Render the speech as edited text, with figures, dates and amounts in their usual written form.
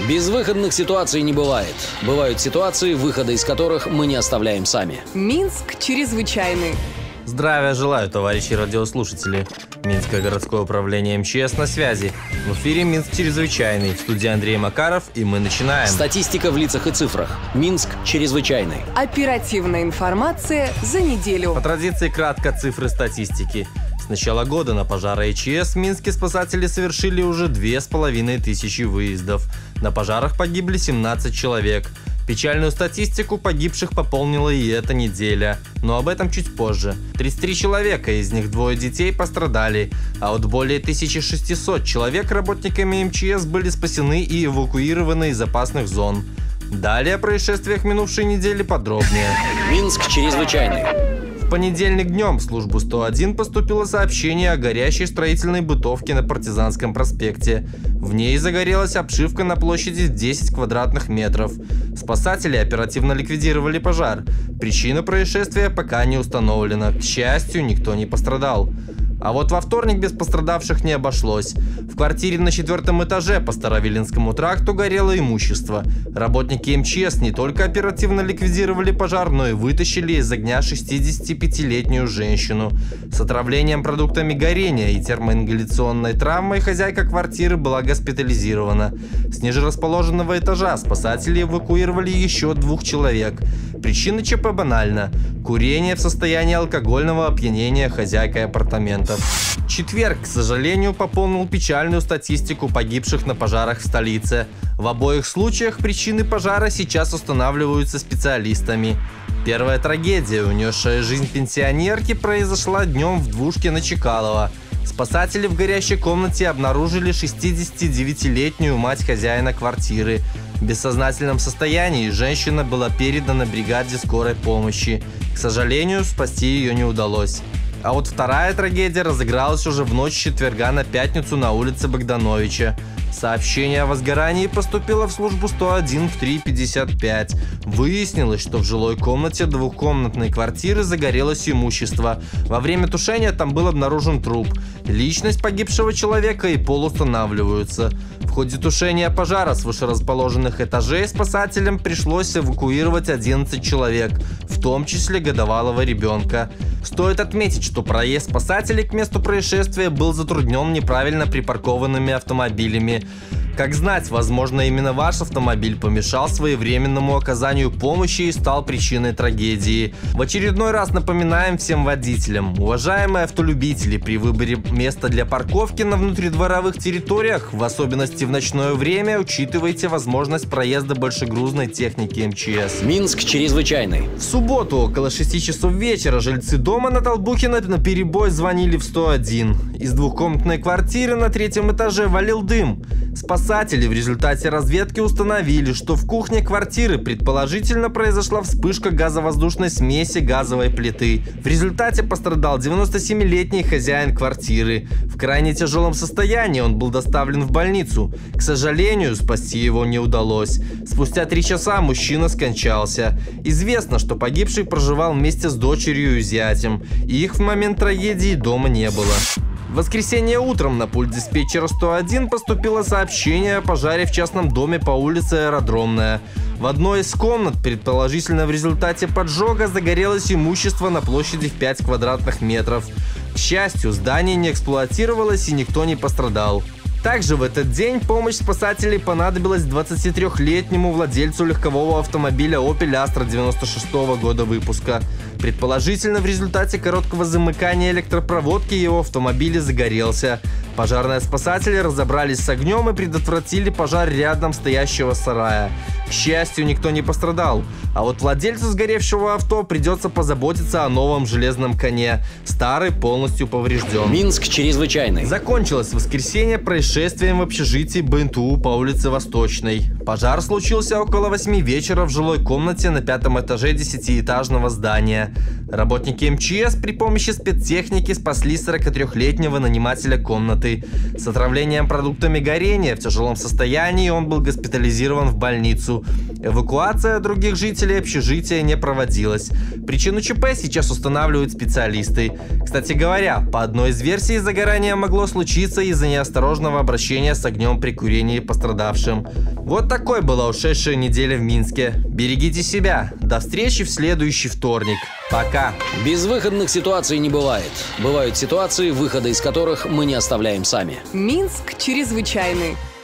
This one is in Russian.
Безвыходных ситуаций не бывает. Бывают ситуации, выхода из которых мы не оставляем сами. Минск чрезвычайный. Здравия желаю, товарищи радиослушатели. Минское городское управление МЧС на связи. В эфире Минск чрезвычайный. В студии Андрей Макаров, и мы начинаем. Статистика в лицах и цифрах. Минск чрезвычайный. Оперативная информация за неделю. По традиции кратко цифры статистики. С начала года на пожары ИЧС в Минске спасатели совершили уже 2500 выездов. На пожарах погибли 17 человек. Печальную статистику погибших пополнила и эта неделя. Но об этом чуть позже. 33 человека, из них 2 детей пострадали. А от более 1600 человек работниками МЧС были спасены и эвакуированы из опасных зон. Далее о происшествиях минувшей недели подробнее. Минск чрезвычайный. В понедельник днем в службу 101 поступило сообщение о горящей строительной бытовке на Партизанском проспекте. В ней загорелась обшивка на площади 10 квадратных метров. Спасатели оперативно ликвидировали пожар. Причина происшествия пока не установлена. К счастью, никто не пострадал. А вот во вторник без пострадавших не обошлось. В квартире на 4-м этаже по Старовиленскому тракту горело имущество. Работники МЧС не только оперативно ликвидировали пожар, но и вытащили из огня 65-летнюю женщину. С отравлением продуктами горения и термоингаляционной травмой хозяйка квартиры была госпитализирована. С нижерасположенного этажа спасатели эвакуировали еще 2 человек. Причина ЧП банальна. Курение в состоянии алкогольного опьянения хозяйкой апартаментов. Четверг, к сожалению, пополнил печальную статистику погибших на пожарах в столице. В обоих случаях причины пожара сейчас устанавливаются специалистами. Первая трагедия, унесшая жизнь пенсионерки, произошла днем в двушке на Чекалова. Спасатели в горящей комнате обнаружили 69-летнюю мать хозяина квартиры. В бессознательном состоянии женщина была передана бригаде скорой помощи. К сожалению, спасти ее не удалось. А вот вторая трагедия разыгралась уже в ночь с четверга на пятницу на улице Богдановича. Сообщение о возгорании поступило в службу 101 в 3:55. Выяснилось, что в жилой комнате двухкомнатной квартиры загорелось имущество. Во время тушения там был обнаружен труп. Личность погибшего человека и пол устанавливаются. В ходе тушения пожара с вышерасположенных этажей спасателям пришлось эвакуировать 11 человек, в том числе годовалого ребенка. Стоит отметить, что проезд спасателей к месту происшествия был затруднен неправильно припаркованными автомобилями. Как знать, возможно, именно ваш автомобиль помешал своевременному оказанию помощи и стал причиной трагедии. В очередной раз напоминаем всем водителям: уважаемые автолюбители, при выборе места для парковки на внутридворовых территориях, в особенности в ночное время, учитывайте возможность проезда большегрузной техники МЧС. Минск чрезвычайный. В субботу около 6 часов вечера жильцы дома на Толбухина наперебой звонили в 101. Из двухкомнатной квартиры на 3-м этаже валил дым. Спасатели в результате разведки установили, что в кухне квартиры предположительно произошла вспышка газовоздушной смеси газовой плиты. В результате пострадал 97-летний хозяин квартиры. В крайне тяжелом состоянии он был доставлен в больницу. К сожалению, спасти его не удалось. Спустя 3 часа мужчина скончался. Известно, что погибший проживал вместе с дочерью и зятем. И их в момент трагедии дома не было. В воскресенье утром на пульт диспетчера 101 поступило сообщение о пожаре в частном доме по улице Аэродромная. В одной из комнат, предположительно в результате поджога, загорелось имущество на площади в 5 квадратных метров. К счастью, здание не эксплуатировалось и никто не пострадал. Также в этот день помощь спасателей понадобилась 23-летнему владельцу легкового автомобиля Opel Astra 96-го года выпуска. Предположительно, в результате короткого замыкания электропроводки его автомобиль загорелся. Пожарные спасатели разобрались с огнем и предотвратили пожар рядом стоящего сарая. К счастью, никто не пострадал. А вот владельцу сгоревшего авто придется позаботиться о новом железном коне. Старый полностью поврежден. Минск чрезвычайный. Закончилось воскресенье происшествием в общежитии БНТУ по улице Восточной. Пожар случился около 8 вечера в жилой комнате на 5-м этаже 10-этажного здания. Работники МЧС при помощи спецтехники спасли 43-летнего нанимателя комнаты. С отравлением продуктами горения в тяжелом состоянии он был госпитализирован в больницу. Эвакуация других жителей общежития не проводилась. Причину ЧП сейчас устанавливают специалисты. Кстати говоря, по одной из версий, загорание могло случиться из-за неосторожного обращения с огнем при курении пострадавшим. Вот такой была ушедшая неделя в Минске. Берегите себя. До встречи в следующий вторник. Пока. Безвыходных ситуаций не бывает. Бывают ситуации, выхода из которых мы не оставляем сами. Минск чрезвычайный.